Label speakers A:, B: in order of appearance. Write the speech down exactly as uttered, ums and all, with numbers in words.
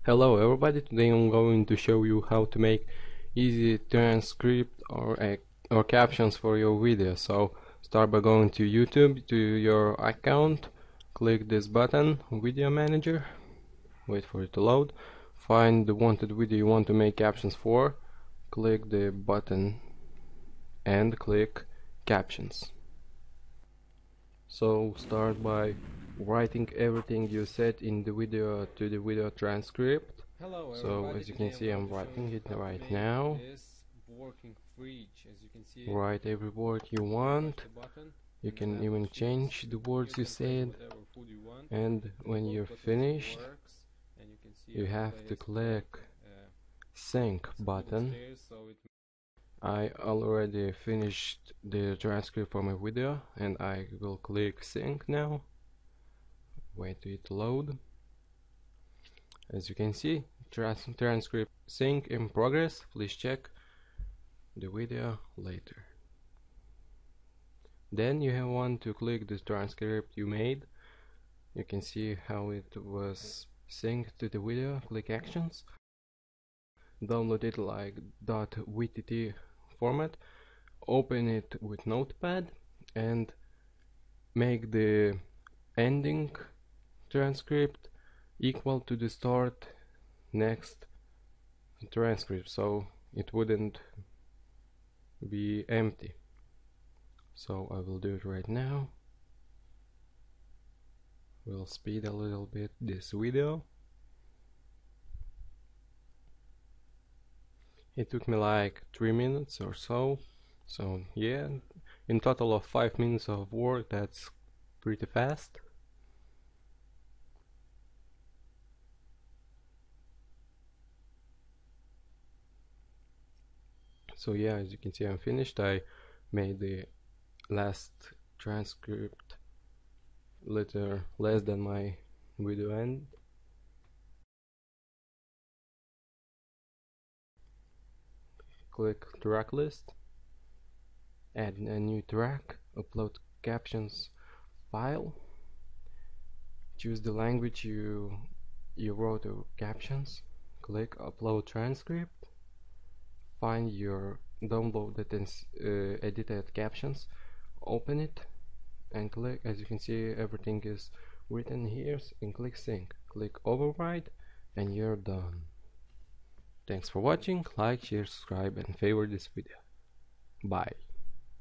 A: Hello everybody, today I'm going to show you how to make easy transcript or uh, or captions for your video. So start by going to YouTube, to your account, click this button, Video Manager, wait for it to load, find the wanted video you want to make captions for, click the button and click Captions. So start by writing everything you said in the video to the video transcript.
B: Hello,
A: so as you can see, I'm writing it right now.
B: As you can see,
A: write every word you want. You can even change the words you said, and when you're finished you have to click sync button. I already finished the transcript for my video and I will click sync now. Wait till it load. As you can see, trans transcript sync in progress. Please check the video later. Then you have want to click the transcript you made. You can see how it was synced to the video. Click Actions. Download it like .vtt format. Open it with Notepad and make the ending transcript equal to the start next transcript, so it wouldn't be empty. So I will do it right now. We'll speed a little bit this video. It took me like three minutes or so. So yeah, in total of five minutes of work, that's pretty fast. So yeah, as you can see, I'm finished. I made the last transcript little less than my video end. Click track list, add a new track, upload captions file, choose the language you you wrote the captions, click upload transcript, find your downloaded and uh, edited captions, open it and click. As you can see, everything is written here, and click sync, click override, and you're done. Thanks for watching. Like, share, subscribe and favor this video. Bye.